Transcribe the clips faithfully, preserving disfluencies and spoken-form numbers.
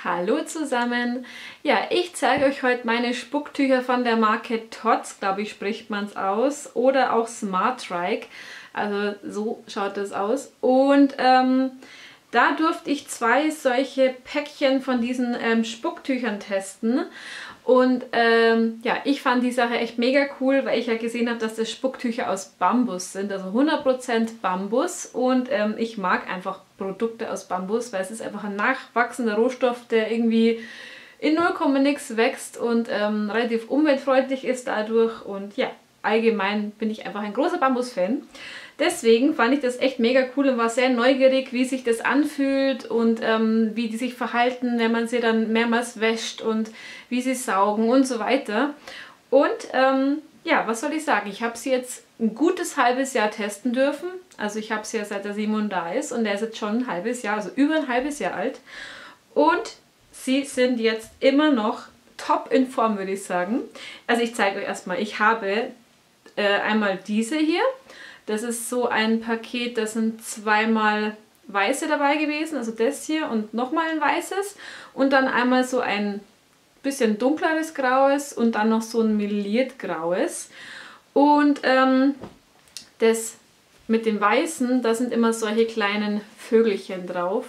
Hallo zusammen! Ja, ich zeige euch heute meine Spucktücher von der Marke Tots, glaube ich, spricht man es aus, oder auch Smartrike. Also so schaut das aus. Und ähm, da durfte ich zwei solche Päckchen von diesen ähm, Spucktüchern testen. Und ähm, ja, ich fand die Sache echt mega cool, weil ich ja gesehen habe, dass das Spucktücher aus Bambus sind, also hundert Prozent Bambus. Und ähm, ich mag einfach Produkte aus Bambus, weil es ist einfach ein nachwachsender Rohstoff, der irgendwie in null Komma nix wächst und ähm, relativ umweltfreundlich ist dadurch. Und ja, allgemein bin ich einfach ein großer Bambus-Fan. Deswegen fand ich das echt mega cool und war sehr neugierig, wie sich das anfühlt und ähm, wie die sich verhalten, wenn man sie dann mehrmals wäscht und wie sie saugen und so weiter. Und ähm, ja, was soll ich sagen? Ich habe sie jetzt ein gutes halbes Jahr testen dürfen. Also ich habe sie ja seit der Simon da ist und der ist jetzt schon ein halbes Jahr, also über ein halbes Jahr alt. Und sie sind jetzt immer noch top in Form, würde ich sagen. Also ich zeige euch erstmal, ich habe äh, einmal diese hier. Das ist so ein Paket, da sind zweimal weiße dabei gewesen, also das hier und nochmal ein weißes. Und dann einmal so ein bisschen dunkleres graues und dann noch so ein meliert graues. Und ähm, das mit dem weißen, da sind immer solche kleinen Vögelchen drauf.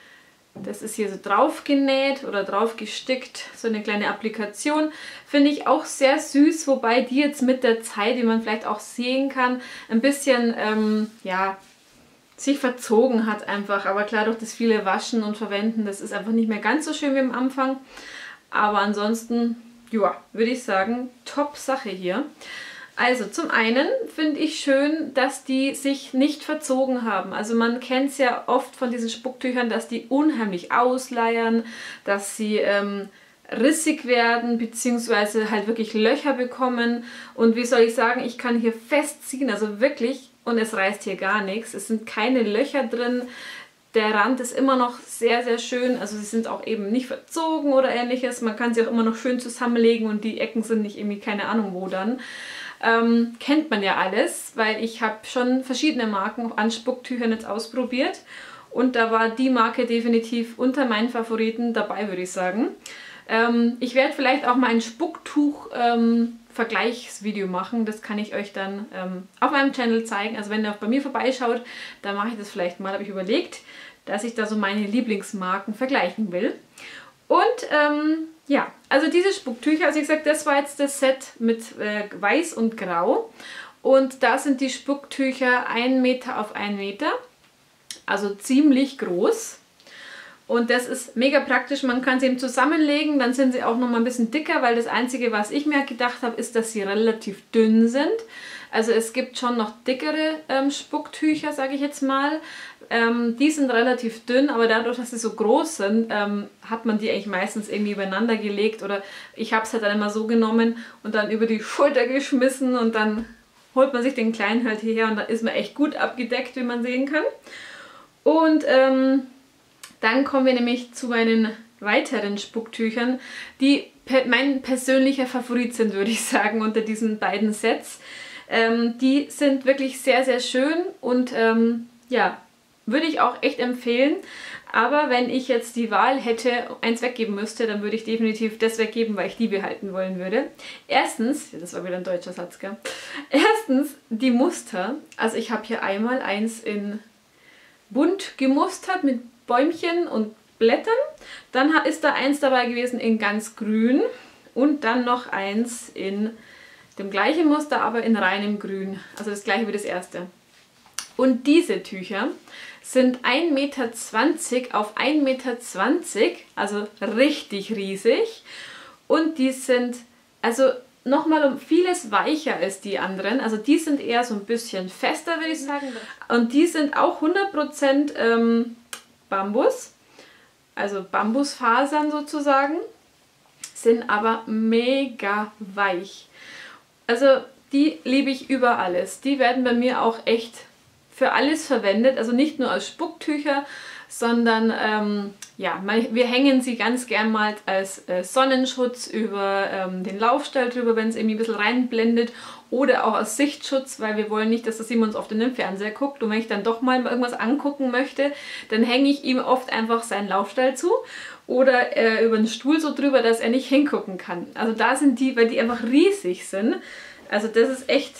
Das ist hier so drauf genäht oder drauf gestickt, so eine kleine Applikation. Finde ich auch sehr süß, wobei die jetzt mit der Zeit, wie man vielleicht auch sehen kann, ein bisschen, ähm, ja, sich verzogen hat einfach. Aber klar, durch das viele Waschen und Verwenden, das ist einfach nicht mehr ganz so schön wie am Anfang. Aber ansonsten, ja, würde ich sagen, top Sache hier. Also zum einen finde ich schön, dass die sich nicht verzogen haben. Also man kennt es ja oft von diesen Spucktüchern, dass die unheimlich ausleiern, dass sie ähm, rissig werden bzw. halt wirklich Löcher bekommen. Und wie soll ich sagen, ich kann hier festziehen, also wirklich, und es reißt hier gar nichts. Es sind keine Löcher drin. Der Rand ist immer noch sehr, sehr schön. Also sie sind auch eben nicht verzogen oder ähnliches. Man kann sie auch immer noch schön zusammenlegen und die Ecken sind nicht irgendwie keine Ahnung wo dann. Ähm, kennt man ja alles, weil ich habe schon verschiedene Marken an Spucktüchern jetzt ausprobiert und da war die Marke definitiv unter meinen Favoriten dabei, würde ich sagen. Ähm, ich werde vielleicht auch mal ein Spucktuch-Vergleichsvideo ähm, machen, das kann ich euch dann ähm, auf meinem Channel zeigen. Also wenn ihr auch bei mir vorbeischaut, dann mache ich das vielleicht mal, habe ich überlegt, dass ich da so meine Lieblingsmarken vergleichen will. Und ähm, ja, also diese Spucktücher, also ich sage, das war jetzt das Set mit äh, Weiß und Grau. Und da sind die Spucktücher ein Meter auf ein Meter, also ziemlich groß. Und das ist mega praktisch, man kann sie eben zusammenlegen, dann sind sie auch noch mal ein bisschen dicker, weil das Einzige, was ich mir gedacht habe, ist, dass sie relativ dünn sind. Also es gibt schon noch dickere ähm, Spucktücher, sage ich jetzt mal. Ähm, die sind relativ dünn, aber dadurch, dass sie so groß sind, ähm, hat man die eigentlich meistens irgendwie übereinander gelegt. Oder ich habe es halt dann immer so genommen und dann über die Schulter geschmissen und dann holt man sich den kleinen halt hierher und dann ist man echt gut abgedeckt, wie man sehen kann. Und ähm, dann kommen wir nämlich zu meinen weiteren Spucktüchern, die pe- mein persönlicher Favorit sind, würde ich sagen, unter diesen beiden Sets. Ähm, die sind wirklich sehr, sehr schön und ähm, ja, würde ich auch echt empfehlen. Aber wenn ich jetzt die Wahl hätte, eins weggeben müsste, dann würde ich definitiv das weggeben, weil ich die behalten wollen würde. Erstens, das war wieder ein deutscher Satz, gell? Erstens die Muster. Also ich habe hier einmal eins in bunt gemustert mit Bäumchen und Blättern. Dann ist da eins dabei gewesen in ganz grün und dann noch eins in dem gleichen Muster, aber in reinem Grün. Also das gleiche wie das erste. Und diese Tücher sind ein Meter zwanzig auf ein Meter zwanzig, also richtig riesig. Und die sind also nochmal um vieles weicher als die anderen. Also die sind eher so ein bisschen fester, würde ich sagen. Und die sind auch hundert Prozent ähm, Bambus, also Bambusfasern sozusagen, sind aber mega weich. Also die liebe ich über alles. Die werden bei mir auch echt für alles verwendet, also nicht nur als Spucktücher, sondern ähm, ja, wir hängen sie ganz gern mal als äh, Sonnenschutz über ähm, den Laufstall drüber, wenn es irgendwie ein bisschen reinblendet. oder auch als Sichtschutz, weil wir wollen nicht, dass der Simon so oft in den Fernseher guckt. Und wenn ich dann doch mal irgendwas angucken möchte, dann hänge ich ihm oft einfach seinen Laufstall zu oder äh, über den Stuhl so drüber, dass er nicht hingucken kann. Also da sind die, weil die einfach riesig sind. Also das ist echt,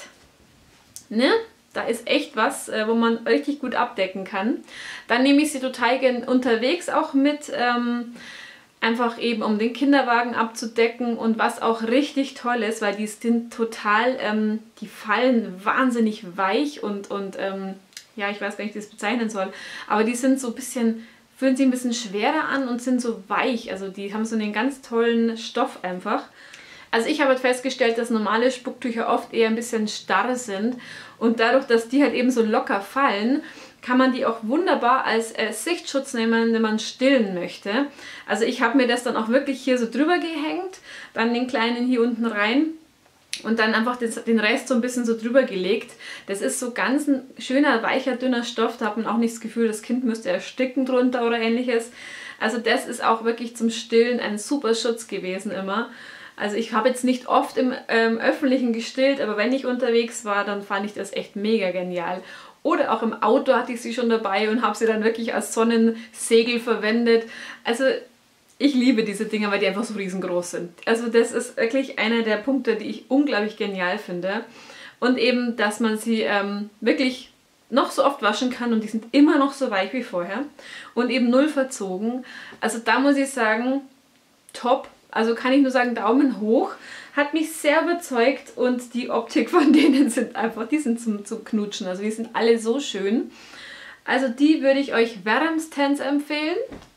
ne? Da ist echt was, äh, wo man richtig gut abdecken kann. Dann nehme ich sie total gern unterwegs auch mit, ähm, einfach eben um den Kinderwagen abzudecken. Und was auch richtig toll ist, weil die sind total, ähm, die fallen wahnsinnig weich und, und ähm, ja, ich weiß gar nicht, wie ich das bezeichnen soll, aber die sind so ein bisschen, fühlen sich ein bisschen schwerer an und sind so weich. Also die haben so einen ganz tollen Stoff einfach. Also ich habe festgestellt, dass normale Spucktücher oft eher ein bisschen starr sind und dadurch, dass die halt eben so locker fallen, kann man die auch wunderbar als äh, Sichtschutz nehmen, wenn man stillen möchte. Also ich habe mir das dann auch wirklich hier so drüber gehängt, dann den kleinen hier unten rein und dann einfach den, den Rest so ein bisschen so drüber gelegt. Das ist so ganz ein schöner, weicher, dünner Stoff, da hat man auch nicht das Gefühl, das Kind müsste ersticken drunter oder ähnliches. Also das ist auch wirklich zum Stillen ein super Schutz gewesen immer. Also ich habe jetzt nicht oft im ähm, Öffentlichen gestillt, aber wenn ich unterwegs war, dann fand ich das echt mega genial. Oder auch im Auto hatte ich sie schon dabei und habe sie dann wirklich als Sonnensegel verwendet. Also ich liebe diese Dinger, weil die einfach so riesengroß sind. Also das ist wirklich einer der Punkte, die ich unglaublich genial finde. Und eben, dass man sie ähm, wirklich noch so oft waschen kann und die sind immer noch so weich wie vorher. Und eben null verzogen. Also da muss ich sagen, top. Also kann ich nur sagen, Daumen hoch. Hat mich sehr überzeugt und die Optik von denen sind einfach, die sind zum, zum Knutschen. Also die sind alle so schön. Also die würde ich euch wärmstens empfehlen.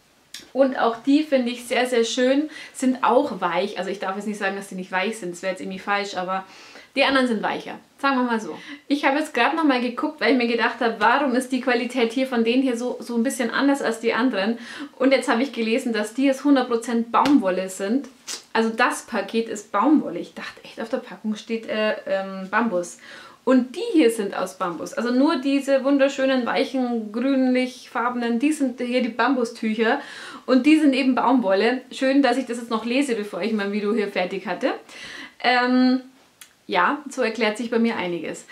Und auch die finde ich sehr, sehr schön. Sind auch weich. Also ich darf jetzt nicht sagen, dass die nicht weich sind. Das wäre jetzt irgendwie falsch, aber die anderen sind weicher. Sagen wir mal so. Ich habe jetzt gerade noch mal geguckt, weil ich mir gedacht habe, warum ist die Qualität hier von denen hier so, so ein bisschen anders als die anderen. Und jetzt habe ich gelesen, dass die jetzt hundert Prozent Baumwolle sind. Also das Paket ist Baumwolle. Ich dachte echt, auf der Packung steht äh, ähm, Bambus. Und die hier sind aus Bambus. Also nur diese wunderschönen, weichen, grünlich-farbenen, die sind hier die Bambustücher. Und die sind eben Baumwolle. Schön, dass ich das jetzt noch lese, bevor ich mein Video hier fertig hatte. Ähm... Ja, so erklärt sich bei mir einiges.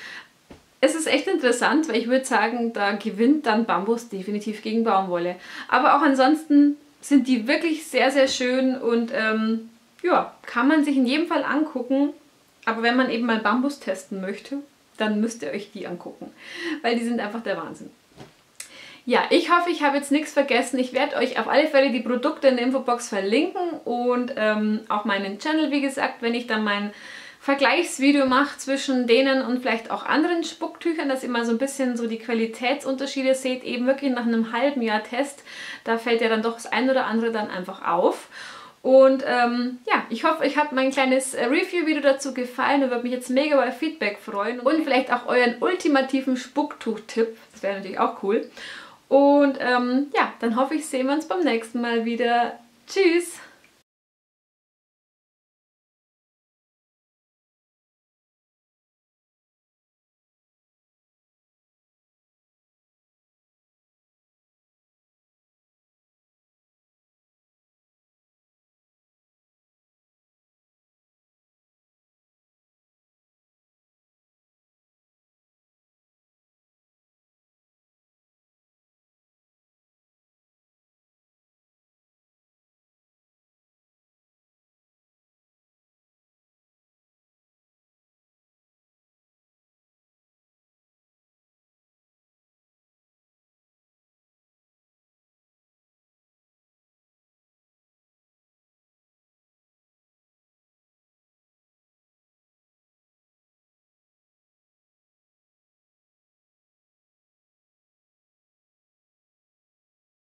Es ist echt interessant, weil ich würde sagen, da gewinnt dann Bambus definitiv gegen Baumwolle. Aber auch ansonsten sind die wirklich sehr, sehr schön und ähm, ja, kann man sich in jedem Fall angucken. Aber wenn man eben mal Bambus testen möchte, dann müsst ihr euch die angucken, weil die sind einfach der Wahnsinn. Ja, ich hoffe, ich habe jetzt nichts vergessen. Ich werde euch auf alle Fälle die Produkte in der Infobox verlinken und ähm, auch meinen Channel, wie gesagt, wenn ich dann mein Vergleichsvideo mache zwischen denen und vielleicht auch anderen Spucktüchern, dass ihr mal so ein bisschen so die Qualitätsunterschiede seht, eben wirklich nach einem halben Jahr Test. Da fällt ja dann doch das ein oder andere dann einfach auf. Und ähm, ja, ich hoffe, euch hat mein kleines Review-Video dazu gefallen und würde mich jetzt mega über Feedback freuen und vielleicht auch euren ultimativen Spucktuch-Tipp. Das wäre natürlich auch cool. Und ähm, ja, dann hoffe ich, sehen wir uns beim nächsten Mal wieder. Tschüss!